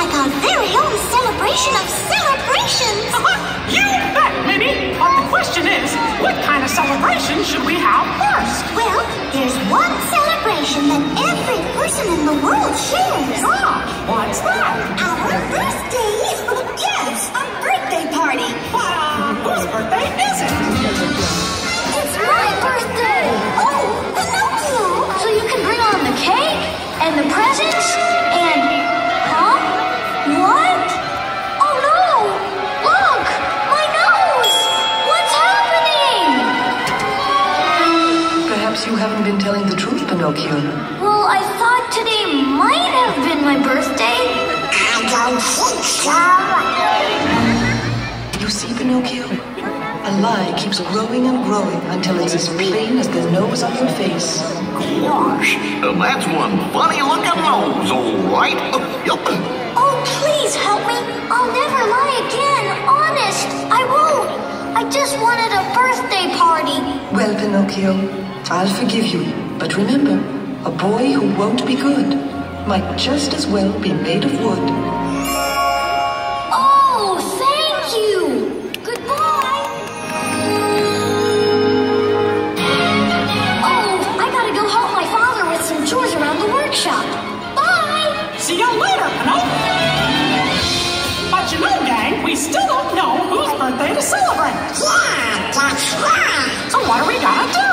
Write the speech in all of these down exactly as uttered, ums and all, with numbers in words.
like our very own celebration of celebrations. You bet, Minnie. But the question is, what kind of celebration should we have first? Well, there's one celebration that every person in the world shares. Ah, what's that? Our birthday. Yes, a birthday party. Uh, whose birthday is it? It's my birthday. Oh, Pinocchio. So you can bring on the cake and the presents and... Huh? What? Oh no! Look! My nose! What's happening? Perhaps you haven't been telling the truth, Pinocchio. Well, I thought today might have been my birthday. I don't think so. You see, Pinocchio? A lie keeps growing and growing until it's as plain as the nose on your face. Gosh, that's one funny-looking nose, all right. Oh, please help me. I'll never lie again. Honest, I won't. I just wanted a birthday party. Well, Pinocchio, I'll forgive you. But remember, a boy who won't be good might just as well be made of wood. Oh, thank you. Goodbye. Oh, I gotta go help my father with some chores around the workshop. Bye. See you later, Pinocchio. But you know, gang, we still don't know whose birthday to celebrate. Yeah, that's right. So what are we gonna do?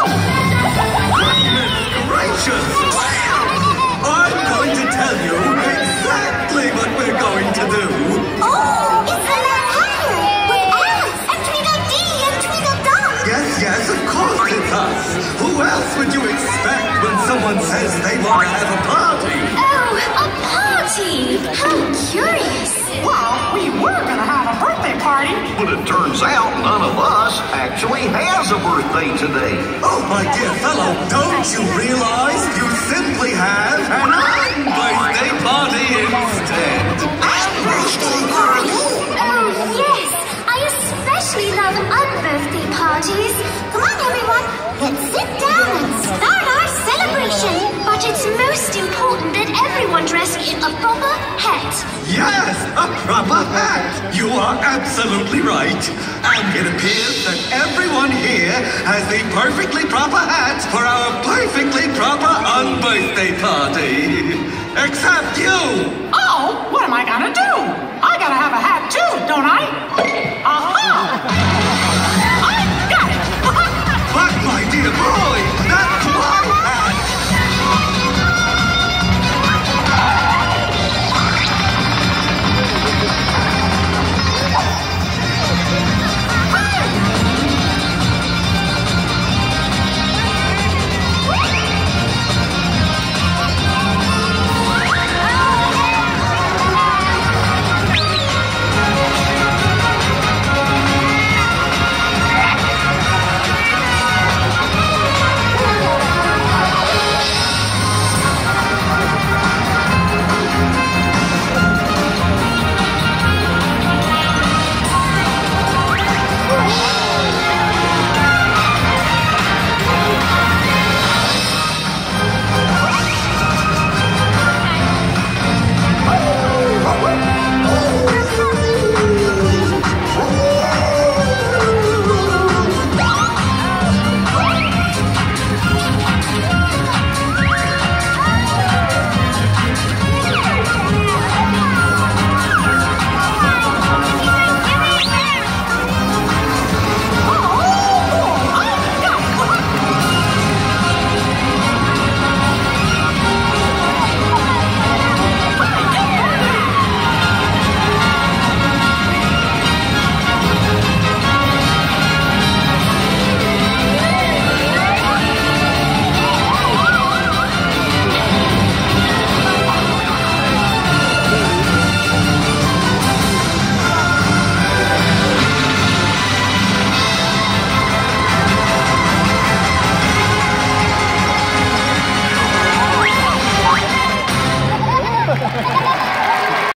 Gracious! I'm going to tell you exactly what we're going to do. Oh, it's the Mad Hatter with Alice and Tweedledee and Tweedledum. Yes, yes, of course it's us. Who else would you expect when someone says they want to have a party? Oh, a party. How curious. Well, we were gonna have a birthday party. But it turns out none of us actually has a birthday today. Oh, my dear fellow, don't you realize you simply have an un-birthday party instead? Birthday party. Oh, yes. I especially love unbirthday parties. Come on, everyone. Let's sit down and start our celebration. But it's most important that everyone dress in a proper hat. Yes, a proper hat. You are absolutely right. And it appears that everyone here has the perfectly proper hat for our perfectly proper un-birthday party. Except you. Oh, what am I gonna do?